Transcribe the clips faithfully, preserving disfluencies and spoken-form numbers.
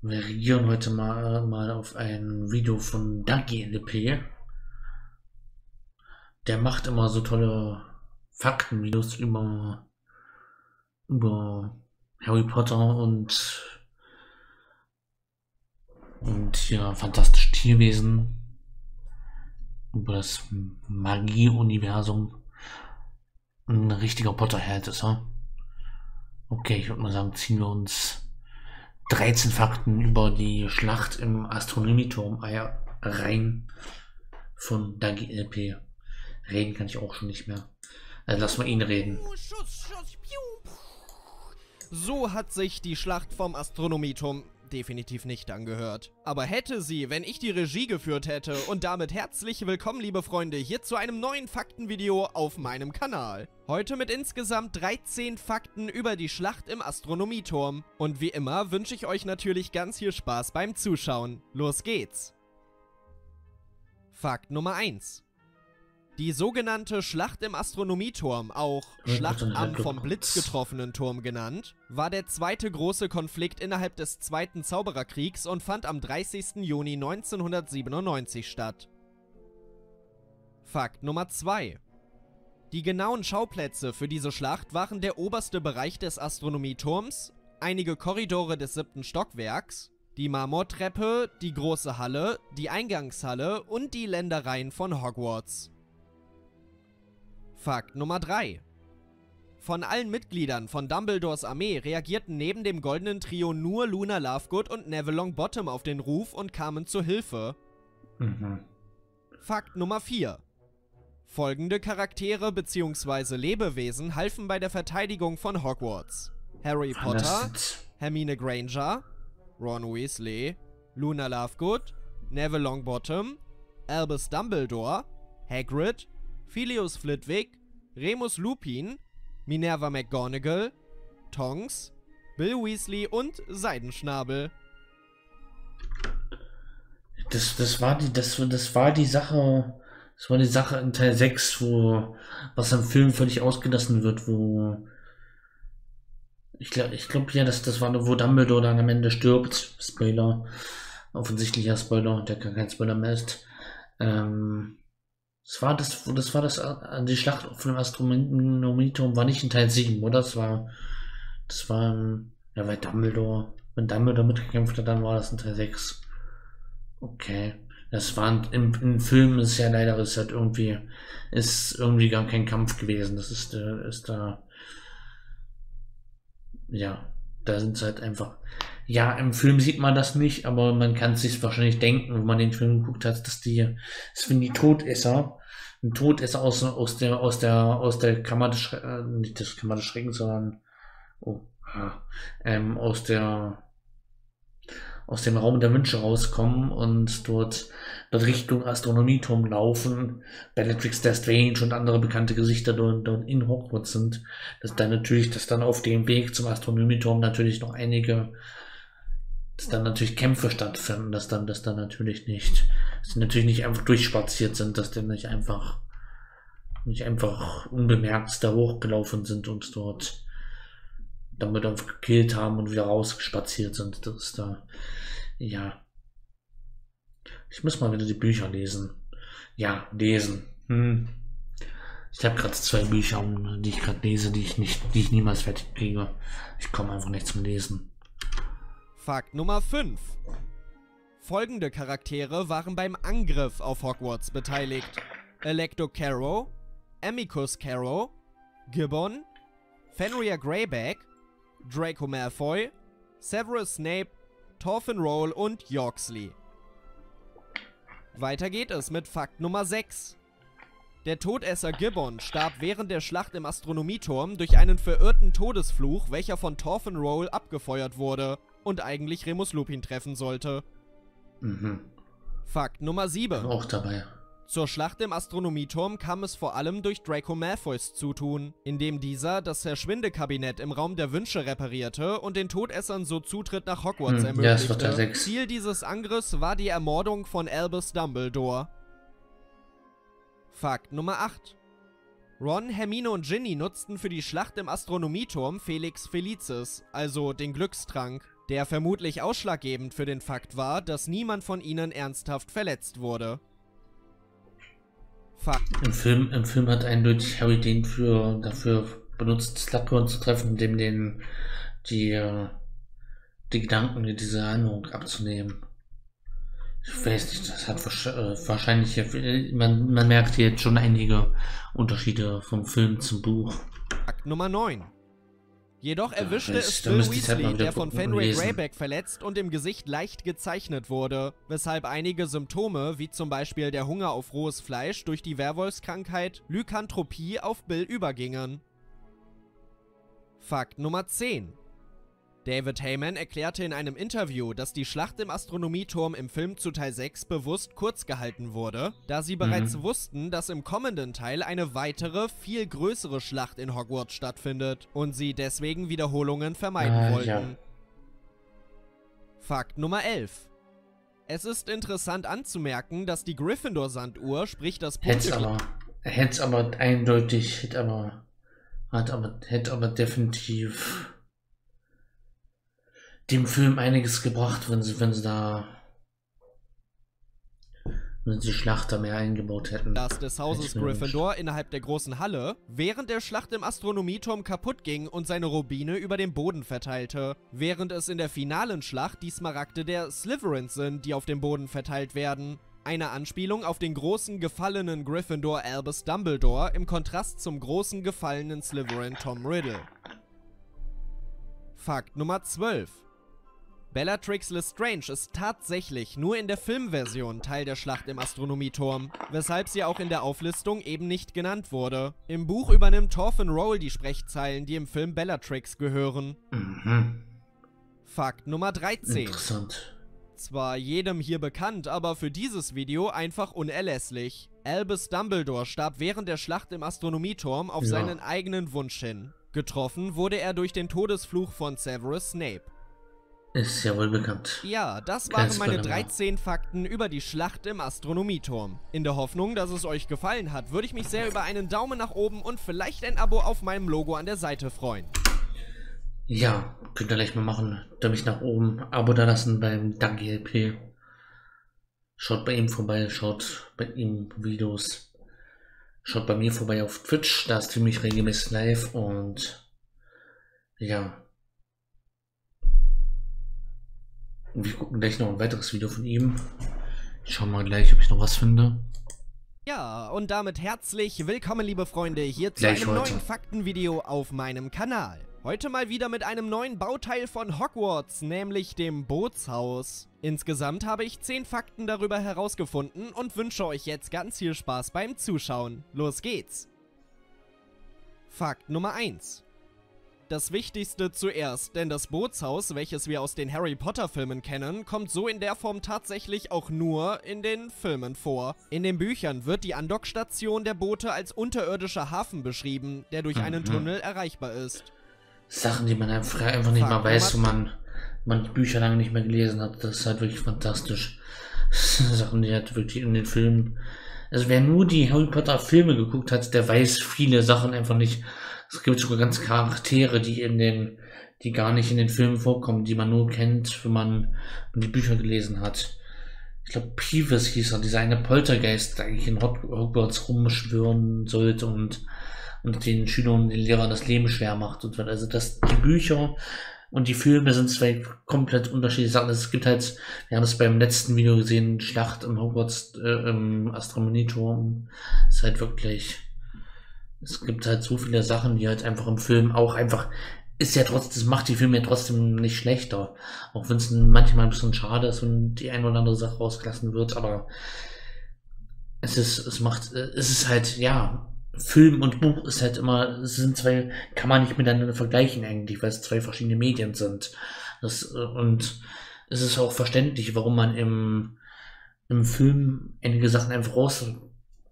Wir reagieren heute mal, mal auf ein Video von Dagi L P. Der macht immer so tolle Faktenvideos über, über Harry Potter und, und ja, fantastische Tierwesen, über das Magie-Universum. Ein richtiger Potterhead ist er. Okay, ich würde mal sagen, ziehen wir uns dreizehn Fakten über die Schlacht im Astronomieturm rein von Dagi L P. Reden kann ich auch schon nicht mehr. Also lass mal ihn reden. So hat sich die Schlacht vom Astronomieturm definitiv nicht angehört. Aber hätte sie, wenn ich die Regie geführt hätte. Und damit herzlich willkommen, liebe Freunde, hier zu einem neuen Faktenvideo auf meinem Kanal. Heute mit insgesamt dreizehn Fakten über die Schlacht im Astronomieturm. Und wie immer wünsche ich euch natürlich ganz viel Spaß beim Zuschauen. Los geht's! Fakt Nummer eins. Die sogenannte Schlacht im Astronomieturm, auch Schlacht am vom Blitz getroffenen Turm genannt, war der zweite große Konflikt innerhalb des Zweiten Zaubererkriegs und fand am dreißigsten Juni neunzehnhundertsiebenundneunzig statt. Fakt Nummer zwei. Die genauen Schauplätze für diese Schlacht waren der oberste Bereich des Astronomieturms, einige Korridore des siebten Stockwerks, die Marmortreppe, die große Halle, die Eingangshalle und die Ländereien von Hogwarts. Fakt Nummer drei. Von allen Mitgliedern von Dumbledores Armee reagierten neben dem goldenen Trio nur Luna Lovegood und Neville Longbottom auf den Ruf und kamen zur Hilfe. Mhm. Fakt Nummer vier. Folgende Charaktere bzw. Lebewesen halfen bei der Verteidigung von Hogwarts: Harry Potter, Hermine Granger, Ron Weasley, Luna Lovegood, Neville Longbottom, Albus Dumbledore, Hagrid, Filius Flitwick, Remus Lupin, Minerva McGonagall, Tonks, Bill Weasley und Seidenschnabel. Das, das war die, das, das war die Sache, das war die Sache in Teil sechs, wo, was im Film völlig ausgelassen wird, wo, ich glaube, ich glaube ja, das, das war, wo Dumbledore dann am Ende stirbt. Spoiler. Offensichtlicher Spoiler, der kein Spoiler mehr ist. Ähm, Das war das, das war das, die Schlacht auf dem Astronomieturm war nicht in Teil sieben, oder? Das war, das war, ja, weil Dumbledore, wenn Dumbledore mitgekämpft hat, dann war das in Teil sechs. Okay. Das war, im, im Film ist ja leider, ist halt irgendwie, ist irgendwie gar kein Kampf gewesen. Das ist, ist da, ja, da sind es halt einfach, ja, im Film sieht man das nicht, aber man kann es sich wahrscheinlich denken, wenn man den Film geguckt hat, dass die, das sind die Todesser, ein Todesser aus, aus der, aus der, aus der Kammer des Schreckens, äh, nicht das Kammer des Schreckens, sondern, oh, ah, ähm, aus der, aus dem Raum der Wünsche rauskommen und dort, dort Richtung Astronomieturm laufen, Bellatrix Lestrange und andere bekannte Gesichter dort, dort in Hogwarts sind, dass dann natürlich, dass dann auf dem Weg zum Astronomieturm natürlich noch einige, dass dann natürlich Kämpfe stattfinden, dass dann, dass dann natürlich nicht, dass die natürlich nicht einfach durchspaziert sind, dass die nicht einfach, nicht einfach unbemerkt da hochgelaufen sind und dort damit einfach gekillt haben und wieder rausgespaziert sind. Das ist da, ja. Ich muss mal wieder die Bücher lesen. Ja, lesen. Hm. Ich habe gerade zwei Bücher, die ich gerade lese, die ich nicht, die ich niemals fertig kriege. Ich komme einfach nicht zum Lesen. Fakt Nummer fünf. Folgende Charaktere waren beim Angriff auf Hogwarts beteiligt: Electo Carrow, Amicus Carrow, Gibbon, Fenrir Greyback, Draco Malfoy, Severus Snape, Thorfinn Roll und Yorksley. Weiter geht es mit Fakt Nummer sechs. Der Todesser Gibbon starb während der Schlacht im Astronomieturm durch einen verirrten Todesfluch, welcher von Thorfinn Roll abgefeuert wurde und eigentlich Remus Lupin treffen sollte. Mhm. Fakt Nummer sieben. Auch dabei. Zur Schlacht im Astronomieturm kam es vor allem durch Draco Malfoys Zutun, indem dieser das Verschwindekabinett im Raum der Wünsche reparierte und den Todessern so Zutritt nach Hogwarts hm, ermöglichte. Ja, das Ziel dieses Angriffs war die Ermordung von Albus Dumbledore. Fakt Nummer acht. Ron, Hermine und Ginny nutzten für die Schlacht im Astronomieturm Felix Felicis, also den Glückstrank, der vermutlich ausschlaggebend für den Fakt war, dass niemand von ihnen ernsthaft verletzt wurde. Fakt. Im Film, im Film hat eindeutig Harry den für, dafür benutzt, Slughorn zu treffen, indem den die, äh, die Gedanken, diese Erinnerung abzunehmen. Ich weiß nicht, das hat wahrscheinlich, man, man merkt hier jetzt schon einige Unterschiede vom Film zum Buch. Fakt Nummer neun. Jedoch erwischte das, es Phil Weasley, halt der von Fenrir lesen. Greyback verletzt und im Gesicht leicht gezeichnet wurde, weshalb einige Symptome, wie zum Beispiel der Hunger auf rohes Fleisch durch die Werwolfskrankheit, Lykanthropie auf Bill übergingen. Fakt Nummer zehn. David Heyman erklärte in einem Interview, dass die Schlacht im Astronomieturm im Film zu Teil sechs bewusst kurz gehalten wurde, da sie bereits Mhm. wussten, dass im kommenden Teil eine weitere, viel größere Schlacht in Hogwarts stattfindet und sie deswegen Wiederholungen vermeiden Ah, wollten. ja. Fakt Nummer elf. Es ist interessant anzumerken, dass die Gryffindor-Sanduhr, sprich das Hätte Punkteglas... aber, hätte aber eindeutig, hätte aber, hat aber, hätte aber definitiv dem Film einiges gebracht, wenn sie, wenn sie da, wenn sie die Schlacht da mehr eingebaut hätten. Das des Hauses Hätte ich mir Gryffindor innerhalb der großen Halle, während der Schlacht im Astronomieturm kaputt ging und seine Rubine über den Boden verteilte, während es in der finalen Schlacht die Smaragde der Slytherins sind, die auf dem Boden verteilt werden. Eine Anspielung auf den großen gefallenen Gryffindor Albus Dumbledore im Kontrast zum großen gefallenen Slytherin Tom Riddle. Fakt Nummer zwölf. Bellatrix Lestrange ist tatsächlich nur in der Filmversion Teil der Schlacht im Astronomieturm, weshalb sie auch in der Auflistung eben nicht genannt wurde. Im Buch übernimmt Thorfinn Roll die Sprechzeilen, die im Film Bellatrix gehören. Mhm. Fakt Nummer dreizehn. Interessant. Zwar jedem hier bekannt, aber für dieses Video einfach unerlässlich. Albus Dumbledore starb während der Schlacht im Astronomieturm auf Ja. seinen eigenen Wunsch hin. Getroffen wurde er durch den Todesfluch von Severus Snape. Ist ja wohl bekannt. Ja, das Kein waren meine Spoiler mehr. dreizehn Fakten über die Schlacht im Astronomieturm. In der Hoffnung, dass es euch gefallen hat, würde ich mich sehr über einen Daumen nach oben und vielleicht ein Abo auf meinem Logo an der Seite freuen. Ja, könnt ihr gleich mal machen. Däumchen nach oben, Abo da lassen beim Danke L P. Schaut bei ihm vorbei, schaut bei ihm Videos. Schaut bei mir vorbei auf Twitch, da streame ich regelmäßig live und ja. Wir gucken gleich noch ein weiteres Video von ihm. Ich schau mal gleich, ob ich noch was finde. Ja, und damit herzlich willkommen, liebe Freunde, hier zu Gleich einem heute. neuen Faktenvideo auf meinem Kanal. Heute mal wieder mit einem neuen Bauteil von Hogwarts, nämlich dem Bootshaus. Insgesamt habe ich zehn Fakten darüber herausgefunden und wünsche euch jetzt ganz viel Spaß beim Zuschauen. Los geht's! Fakt Nummer eins. Das Wichtigste zuerst, denn das Bootshaus, welches wir aus den Harry Potter Filmen kennen, kommt so in der Form tatsächlich auch nur in den Filmen vor. In den Büchern wird die Andockstation der Boote als unterirdischer Hafen beschrieben, der durch einen Mhm. Tunnel erreichbar ist. Sachen, die man einfach, einfach nicht Fakt mal weiß, wenn Nummer- man, man die Bücher lange nicht mehr gelesen hat. Das ist halt wirklich fantastisch. Sachen, die halt wirklich in den Filmen. Also wer nur die Harry Potter Filme geguckt hat, der weiß viele Sachen einfach nicht. Es gibt sogar ganz Charaktere, die in den, die gar nicht in den Filmen vorkommen, die man nur kennt, wenn man die Bücher gelesen hat. Ich glaube, Peeves hieß er, dieser eine Poltergeist, der eigentlich in Hog- Hogwarts rumschwören sollte und, und den Schülern und den Lehrern das Leben schwer macht und so. Also das, die Bücher und die Filme sind zwei komplett unterschiedliche Sachen. Es gibt halt, wir haben es beim letzten Video gesehen, Schlacht im Hogwarts, äh, im Astronomieturm. Ist halt wirklich, es gibt halt so viele Sachen, die halt einfach im Film auch einfach, ist ja trotzdem, das macht die Filme ja trotzdem nicht schlechter. Auch wenn es manchmal ein bisschen schade ist, wenn die eine oder andere Sache rausgelassen wird, aber es ist, es macht, es ist halt, ja, Film und Buch ist halt immer, es sind zwei, kann man nicht miteinander vergleichen eigentlich, weil es zwei verschiedene Medien sind. Das, äh, und es ist auch verständlich, warum man im, im Film einige Sachen einfach rauspacken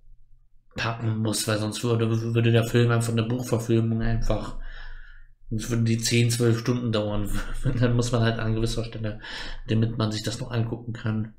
muss, weil sonst würde, würde der Film einfach eine Buchverfilmung einfach, sonst würden die zehn, zwölf Stunden dauern. Dann muss man halt an gewisser Stelle, damit man sich das noch angucken kann.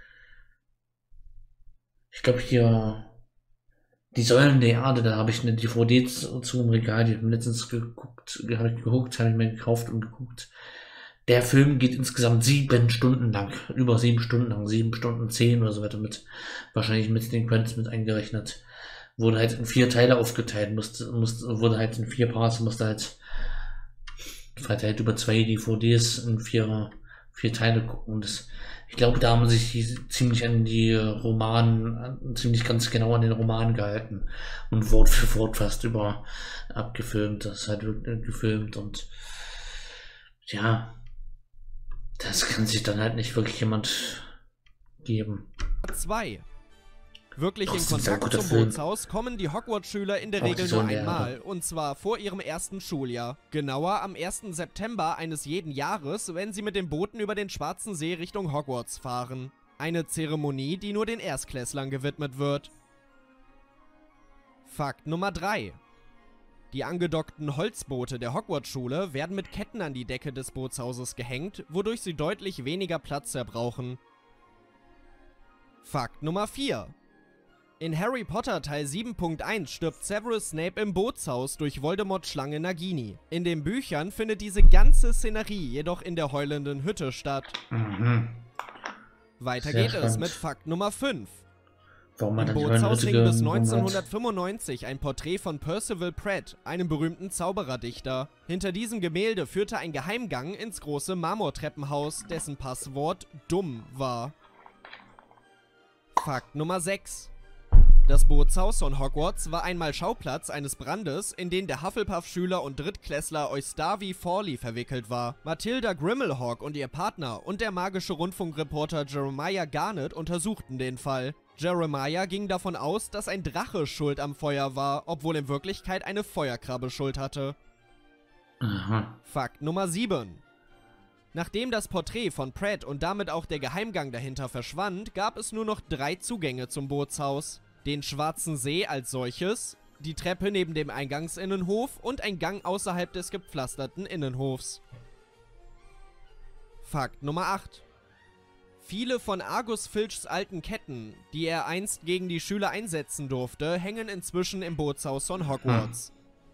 Ich glaube hier, die Säulen der Erde, da habe ich eine D V D zu, zu im Regal, die habe ich letztens geguckt, habe ich geguckt, habe ich mir gekauft und geguckt. Der Film geht insgesamt sieben Stunden lang, über sieben Stunden lang, sieben Stunden zehn oder so weiter mit, wahrscheinlich mit den Credits mit eingerechnet. Wurde halt in vier Teile aufgeteilt, musste, musste, wurde halt in vier Parts, musste halt verteilt über zwei D V Ds in vier, vier Teile gucken. Und das, ich glaube, da haben sich die ziemlich an die Romanen, ziemlich ganz genau an den Roman gehalten und Wort für Wort fast über abgefilmt, das ist halt wirklich gefilmt und ja, das kann sich dann halt nicht wirklich jemand geben. zwei. Wirklich in Trotzdem sehr Kontakt guter zum Film. Bootshaus kommen die Hogwarts-Schüler in der Auch Regel die nur Sohn der einmal, Ehre. und zwar vor ihrem ersten Schuljahr. Genauer am ersten September eines jeden Jahres, wenn sie mit den Booten über den Schwarzen See Richtung Hogwarts fahren. Eine Zeremonie, die nur den Erstklässlern gewidmet wird. Fakt Nummer drei. Die angedockten Holzboote der Hogwarts-Schule werden mit Ketten an die Decke des Bootshauses gehängt, wodurch sie deutlich weniger Platz verbrauchen. Fakt Nummer vier. In Harry Potter Teil sieben Punkt eins stirbt Severus Snape im Bootshaus durch Voldemorts Schlange Nagini. In den Büchern findet diese ganze Szenerie jedoch in der heulenden Hütte statt. Mhm. Weiter Sehr geht es spannend. mit Fakt Nummer fünf. Warum man Im dann die Bootshaus hing bis Höllenhütte neunzehnhundertfünfundneunzig ein Porträt von Percival Pratt, einem berühmten Zaubererdichter. Hinter diesem Gemälde führte ein Geheimgang ins große Marmortreppenhaus, dessen Passwort dumm war. Fakt Nummer sechs. Das Bootshaus von Hogwarts war einmal Schauplatz eines Brandes, in den der Hufflepuff-Schüler und Drittklässler Eustavi Fawley verwickelt war. Matilda Grimmelhawk und ihr Partner und der magische Rundfunkreporter Jeremiah Garnett untersuchten den Fall. Jeremiah ging davon aus, dass ein Drache schuld am Feuer war, obwohl in Wirklichkeit eine Feuerkrabbe Schuld hatte. Aha. Fakt Nummer sieben. Nachdem das Porträt von Pratt und damit auch der Geheimgang dahinter verschwand, gab es nur noch drei Zugänge zum Bootshaus. Den Schwarzen See als solches, die Treppe neben dem Eingangsinnenhof und ein Gang außerhalb des gepflasterten Innenhofs. Fakt Nummer acht. Viele von Argus Filchs alten Ketten, die er einst gegen die Schüler einsetzen durfte, hängen inzwischen im Bootshaus von Hogwarts.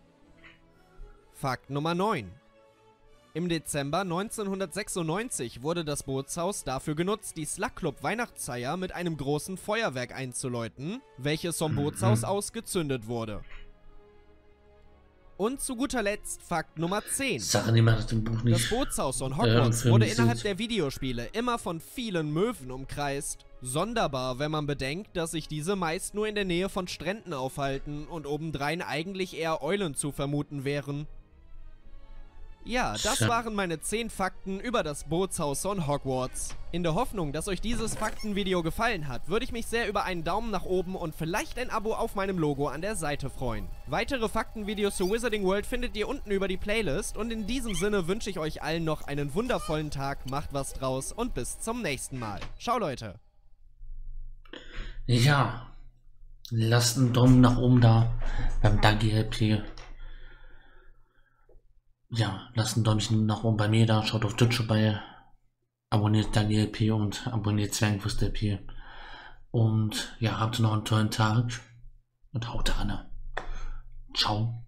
Fakt Nummer neun. Im Dezember neunzehnhundertsechsundneunzig wurde das Bootshaus dafür genutzt, die Slug Club Weihnachtsfeier mit einem großen Feuerwerk einzuläuten, welches vom Bootshaus aus gezündet wurde. Und zu guter Letzt Fakt Nummer zehn. Sachen, die man aus dem Buch Das nicht. Bootshaus von äh, Hogwarts im wurde Film innerhalb sieht. der Videospiele immer von vielen Möwen umkreist. Sonderbar, wenn man bedenkt, dass sich diese meist nur in der Nähe von Stränden aufhalten und obendrein eigentlich eher Eulen zu vermuten wären. Ja, das Tja. waren meine zehn Fakten über das Bootshaus von Hogwarts. In der Hoffnung, dass euch dieses Faktenvideo gefallen hat, würde ich mich sehr über einen Daumen nach oben und vielleicht ein Abo auf meinem Logo an der Seite freuen. Weitere Faktenvideos zu Wizarding World findet ihr unten über die Playlist und in diesem Sinne wünsche ich euch allen noch einen wundervollen Tag, macht was draus und bis zum nächsten Mal. Ciao Leute! Ja. Lasst einen Daumen nach oben da beim Danke L P. Ja, lasst ein Däumchen nach oben bei mir da, schaut auf Twitch vorbei, abonniert Daniel L P und abonniert Zwergenfuß L P. Und ja, habt noch einen tollen Tag und haut rein. Ciao.